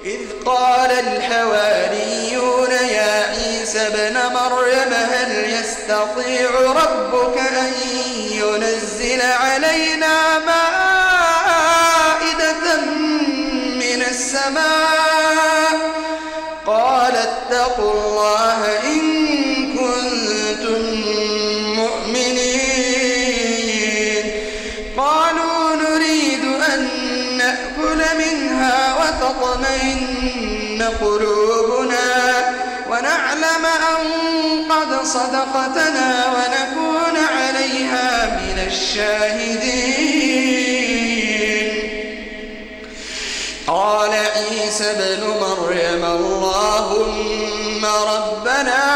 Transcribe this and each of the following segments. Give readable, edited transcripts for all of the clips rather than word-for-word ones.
إذ قال الحواريون يا عيسى ابن مريم هل يستطيع ربك أن ينزل علينا مائدة من السماء قال اتقوا الله إن كنتم مؤمنين قالوا نريد أن نأكل منها وتطمئن قلوبنا ونعلم أن قد صدقتنا ونكون عليها من الشاهدين قال عيسى ابن مريم اللهم ربنا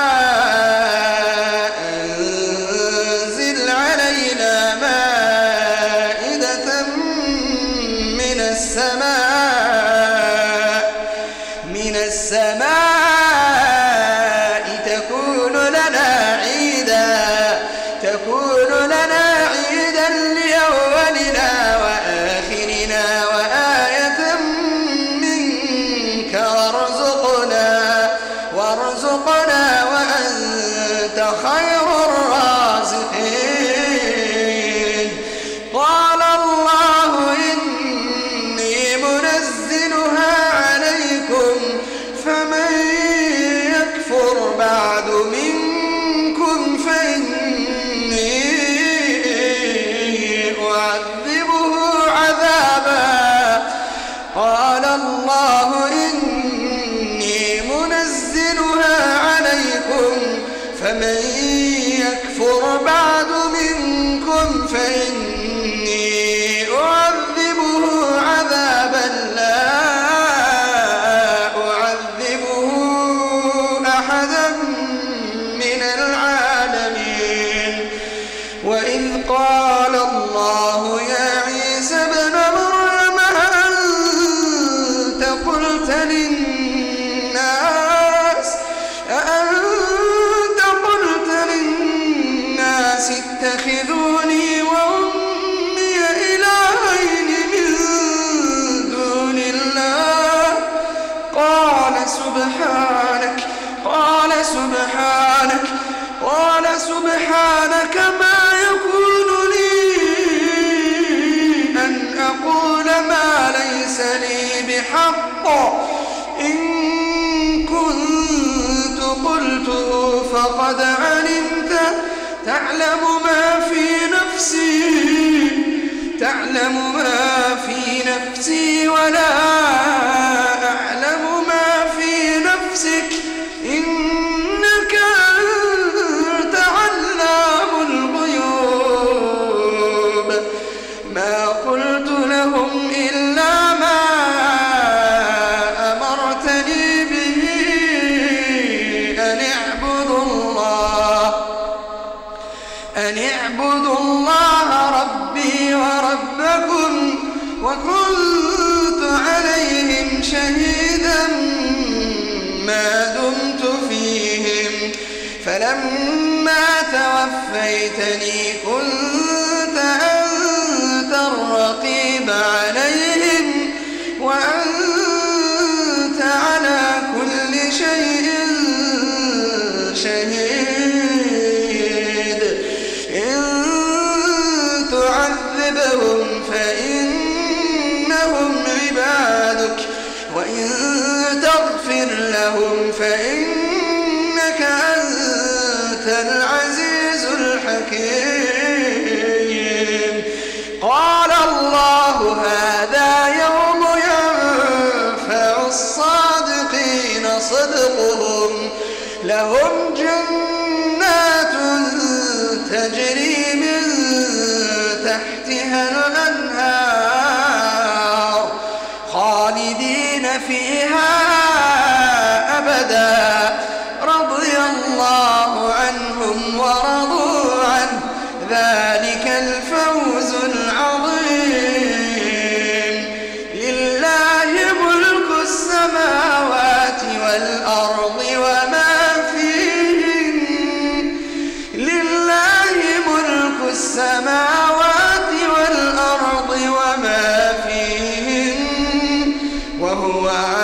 أنزل علينا مائدة من السماء تكون لنا عيدا لأولنا وآخرنا وآية منك وارزقنا وأنت خير الرازقين قال الله إني منزلها عليكم فمن يكفر بعد منكم فإني أعذبه عذابا قال الله إني منزلها عليكم فمن يكفر بعد منكم فإني أعذبه عذابا لا أعذبه أحدا من العالمين وإذ قال الله يا عيسى ابن مريم أأنت قلت للناس اتخذوني وأمي إلهين من دون الله قال سبحانك ما يكون لي أن أقول ما ليس لي بحق إن كنت قلته فقد علمته تعلم ما في نفسي ولا أعلم ما في نفسك إنك أنت علام الغيوب ما قلت لهم إلا ما أمرتني به أن اعبدوا الله ربي وربكم وكنت عليهم شهيدا ما دمت فيهم فلما توفيتني كنت أنت الرقيب عليهم وأنت على كل شيء شهيد إن تعذبهم فإنهم عبادك وإن تغفر لهم فإنك أنت العزيز الحكيم قال الله هذا يوم ينفع الصادقين صدقهم لهم جنات تجري من تحتها الأنهار خالدين فيها أبدا رضي الله عنهم ورضوا عنه ذلك الفوز العظيم لله ملك السماوات والأرض وما فيهن السماوات والأرض وما فيهن وهو